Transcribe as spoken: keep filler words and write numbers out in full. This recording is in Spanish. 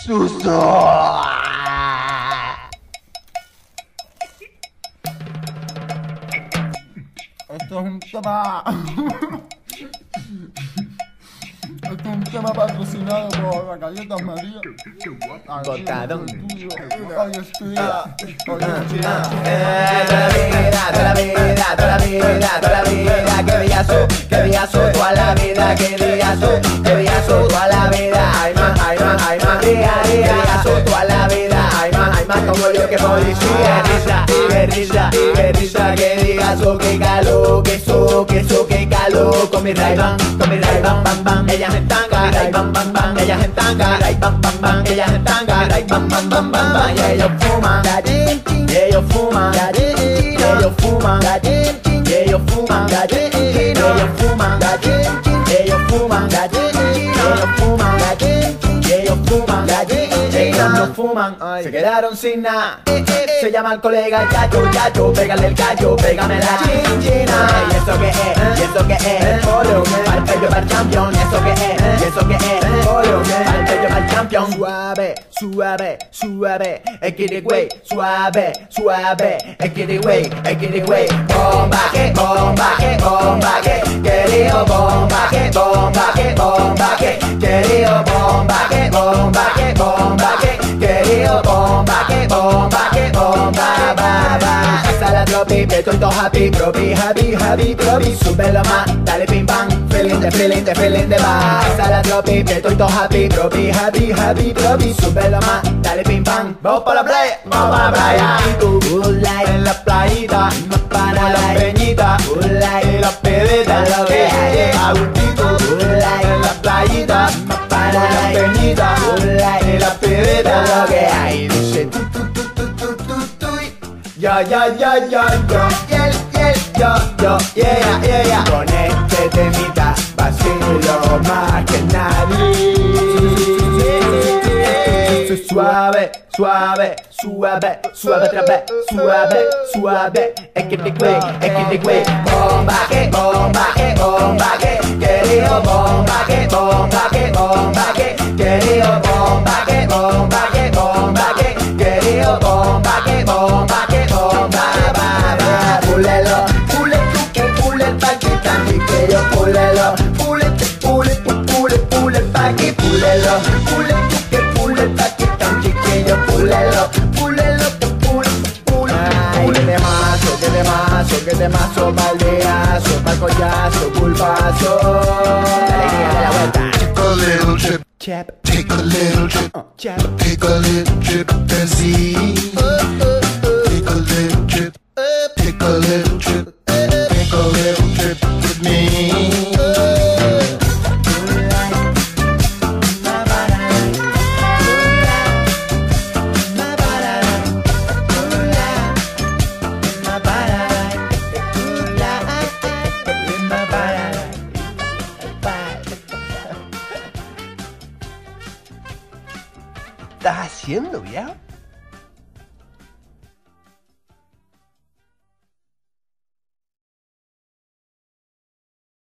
susto. Esto es un tema... Esto es un tema patrocinado por la Galletas María. Botadón. Hoy estoy... Hoy estoy... Toda la vida, toda la vida, toda la vida, toda la vida, que diazo, que diazo, toda la vida, que diazo, que diazo, toda la vida, ay más, ay más, ay más, día, día, que diazo, toda la vida, ay más, ay más, como yo que policía, risa, y risa, y risa, que diazo, que calor, que so, que so, que calor, con mi Ray-Ban, con mi Ray-Ban, bam, bam, ellas en tanga, Ray-Ban, bam, bam, ellas en tanga, Ray-Ban, bam, bam, ellas en tanga, Ray-Ban, bam, bam, bam, bam, y ellos fuman, y ellos fuman, y ellos fuman, y ellos fuman, y ellos fuman, y ellos fuman, y ellos fuman, y ellos fuman, ellos no fuman, se quedaron sin nada. Se llama el colega el Yayo, Yayo, pégale el gallo, pégame la chinchina. ¿Y eso qué es? ¿Y eso qué es? Polo, para el pello, para el champion. ¿Y eso qué es? ¿Y eso qué es? Polo, para el pello, para el champion. Suave, suave, suave, equity way, suave, suave, equity way, equity way. Bomba, que bomba, que bomba, que querido bomba, que bomba, que bomba, que querido bomba, que bomba, que bomba, que querido bomba, que bomba, que bomba, ba, ba. Hasta la tropi, estoy todo happy, propi, happy, happy, propi, súbelo más, dale pim pam, feeling de, feeling de, feeling de va. Hasta la tropi, estoy todo happy, propi, happy, happy, propi, súbelo más, dale pim pam. Vamos para la playa, vamos para la playa. Y tú, good life, en la playita, más para la peñita, good life, en la pedeta, lo que hay, agustito, good life, en la playita, más para la peñita, good life, en la pedeta, lo que hay. Dice tú, tú, tú, tú, tú, tú, tú. Yo, yo, yo, yo, yo, yeah, yeah, yo, yo, yeah, yeah, yeah. Con este temita vacilo más que nadie. Suave, suave, suave, suave otra vez, suave, suave, es que te güey, es que te güey. Bomba, que bomba, que bomba, que querido bomba, que bomba, que bomba, que querido bomba, que bomba, que bomba, que querido bomba, que bomba, que bomba, ba, ba. Púlelo, pule tú que pule pa' que tan que yo púlelo, pule, pule, pule, pule pa' que púlelo, pule tú que pule pa' que tan chiquillo, púlelo, púlelo, pule, pule, pule. Que temazo, que temazo, que temazo, baldeazo, pa'l collazo, culpazo. La alegría de la vuelta. Take a little trip, Chap, take a little trip, uh, chap. take a little trip and see. Take a little trip, take a little trip, take a little trip with me. ¿Estás haciendo, viejo?